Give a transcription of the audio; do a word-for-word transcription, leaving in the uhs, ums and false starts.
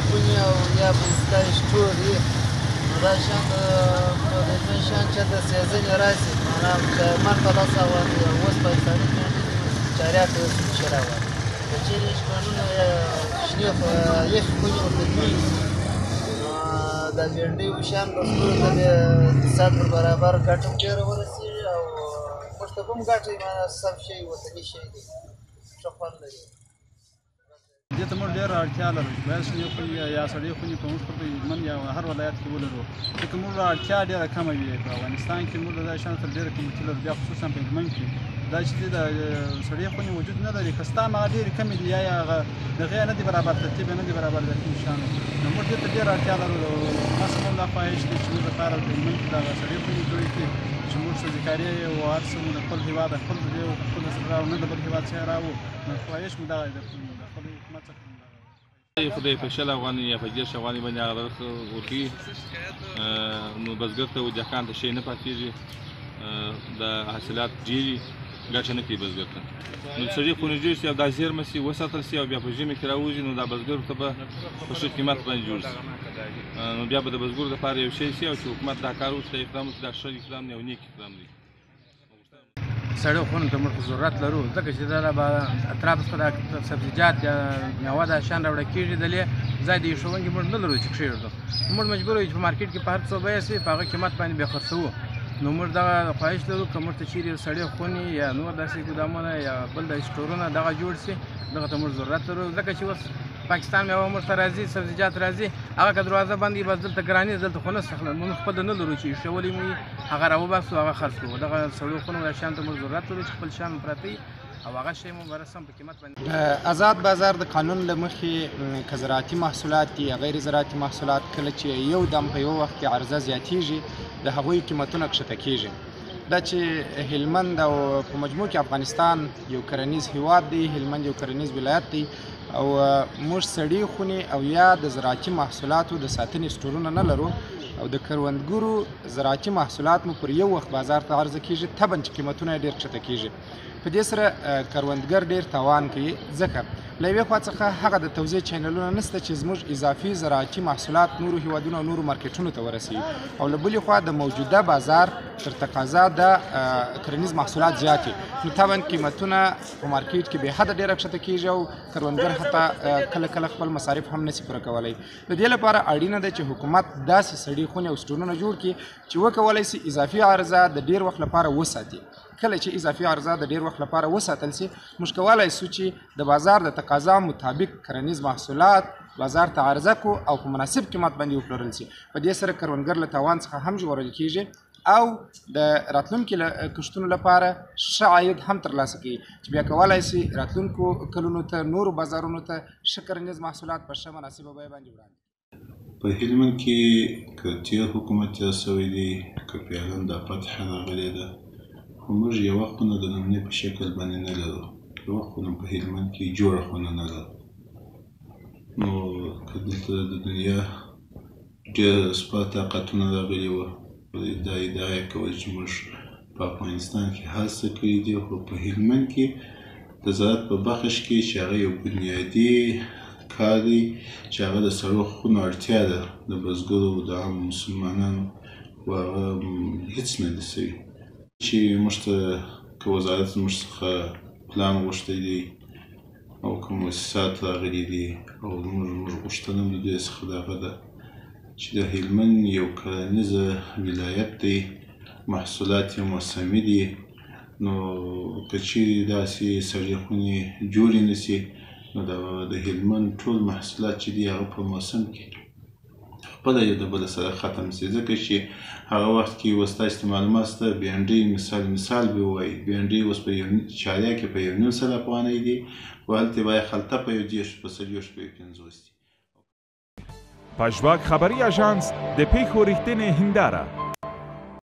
خونې او یا به ستا سټور وي نو دا شیان په د ژوند شیان چېرته سیزنې راشي معنا چارمغز په داسې هوا کې اوس پاکستاني بېنډۍ چارياک اوس نشي راوړی که چېرې شکرونه شنې یخې خونې ورته جوړې شي نو دا بېنډۍ شیان به ستورو ته بیا اقتصاد پر برابر ګټه هم ډېره ورسېږي او موږ ته به هم ګټه معنا سم شی وطني شی دی ښه خوند لري دې ته موږ ډېره اړتیا لرو چې باید شنې خونې یا سړې خونې په موږ په هلمند یا هر ولایت کې ولرو ځکه موږ اړتیا ډېره کمه وي په افغانستان کې موږ د دې شیانو سره ډېره قیمتي لرو بیا خصوصا په هلمند کې دا چې د سړې خونې وجود نه لري که ستا هغه ډېرې کمې دي یا هغه د هغې نه دي برابر ترتیب یې نه دي برابر د کوم شیانو نو موږ دې ته ډېره اړتیا لرو مثلا دا خواهش دی چې موږ لپاره په هلمند کې دغه سړې خونې جوړې کړي چې موږ ښځېکاري او هر څه مو د خپل هېواد د خپل خپل څخه راوړو نه د بل هېواد څخه راوړو نو خواهش مو دغه د خپل حکومت څخه خدای په شل افغانۍ یا په دېرش افغانۍ باندې هغه درخت ورکوي نو بزګر ته او دهقان ته شی نه پاتېږي د حاصلات ډېري ګټه نه کوي بزګر ته نو سړې خونې جوړې شي او دا زېرمه شي وساتل شي او بیا په ژمي کې راوځي نو دا بزګر ته به په ښه قیمت باندې جوړ شي نو بیا به د بزګر دپاره یو شی شي او چې حکومت دا کار وکړي اقدام وکړي دا ښه اقدام دی او نیک اقدام دی سړو خونو ته موږ ضرورت لرو ځکه چې دا به اطراف څخه د سبزیجات یا میوه دا شیان راوړل کېږي دلې ځای د ایښودونکي موږ نه لرو چې کښېږدو موږ مجبور یو چې په مارکېټ کې په هر څه بیه شي په هغه قیمت باندې بیا خرڅوو نو موږ دغه خواهش لرو که موږ ته چېرې سړې خونې یا نور داسې ګودامونه یا بل د سټورونه دغه جوړ شي دغه ته موږ ضرورت لرو ځکه چې اوس پاکستان میوه موږ ته راځي سبزیجات راځي هغه که دروازه بند وي بس دلته ګراني دلته خو نه څښله موږ خپله نه لرو چې ایښولي مو هغه راوباسو هغه خرڅ کړو دغه سړو خونو دا شیانو ته موږ ضرورت لرو چې خپل شیان پراته وي او هغه شی مو بره سم په قیمت باندې د آزاد بازار د قانون له مخې که زراعتي محصولات دي یا غیر زراعتي محصولات کله چې یو دم په یو وخت کې عرضه زیاتیږي د هغوی قیمتونه کښته کېږي دا چې هلمند او په مجموع کې افغانستان یو کرنیز هیواد دی هلمند یو کرنیز ولایت دی او موږ سړې خونې او یا د زراعتي محصولاتو د ساتنې سټورونه نه لرو او د کروندګرو زراعتي محصولات مو پر یو وخت بازار ته عرضه کېږي طبعا چې قیمتونه یې ډېر کښته کېږي په دې سره کروندګر ډېر تاوان کوي ځکه له یوې خوا څخه هغه د توزیع چینلونه نشته چې زموږ اضافي زراعتي محصولات نورو هیوادونو او نورو مارکیټونو ته ورسوي او له بلې خوا د موجوده بازار تر تقاضا د کرنیز محصولات زیات دي نو طبعا قیمتونه په مارکیټ کې بې حده ډېره کښته کېږي او کروندګر حتی کله کله خپل مصارف هم نشي پوره کولی د دې لپاره اړینه ده چې حکومت داسې سړې خونې او سټورونه جوړ کړي چې وکولی سي اضافي عرضه د ډېر وخت لپاره وساتي کله چې اضافي عرضه د ډېر وخت لپاره وساتل سي موږ کولی سو چې د بازار د تقاضا مطابق کرنیز محصولات بازار ته عرضه کړو او په مناسب قیمت باندې وپلورل سي په دې سره کروندګر له تاوان څخه هم ژغورل کېږي او د راتلونکي کښتونو لپاره ښه عاید هم ترلاسه کوي چې بیا کولی سي راتلونکو کلونو ته نورو بازارونو ته ښه کرنیز محصولات په ښه مناسبه بیه باندې وړاندې په هلمند کې که تېر حکومت تېر سوی دی که فعلا دا فتحه راغلې ده خو موږ یوه خونه د نمونې په شکل باندې نه لرو یوه خونه په هلمند کې جوړه خونه نه لرو نو که دلته د دنیا ډېر سپا طاقتونه راغلي وه دا ادعا یې کول چې موږ په افغانستان کې هر څه کړي دي خو په هلمند کې د زراعت په بخش کې چې هغه یو بنیادي کار دی چې هغه د سړو خونو اړتیا ده د بزګرو د عام مسلمانانو خو هغه هېڅ نه دي سوي چې موږ ته که وزارت موږ څخه پلان غوښتی دی او که مؤسسات راغلي دي او موږ موږ غوښتنه هم د دوی څخه د هغه ده چې د هلمند یو کرنیزه ولایت دی محصولات یې موسمي دي نو که چیرې داسې سړې خونې جوړې نه سي نو د هلمند ټول محصولات چې دي هغه په موسم کې خپله یو د بله سره ختم سي ځکه چې هغه وخت کې اوس تاسو ته معلومات شته بېنډۍ مثال مثال به ووایي بېنډۍ اوس په یو چاریا کې په یو نیم سل افغانۍ دي خو هلته باید خلطه په یو دېرش په څلوېښت په یو پنځوس دي پژواک خبری آژانس د پیښو ریښتینې هنداره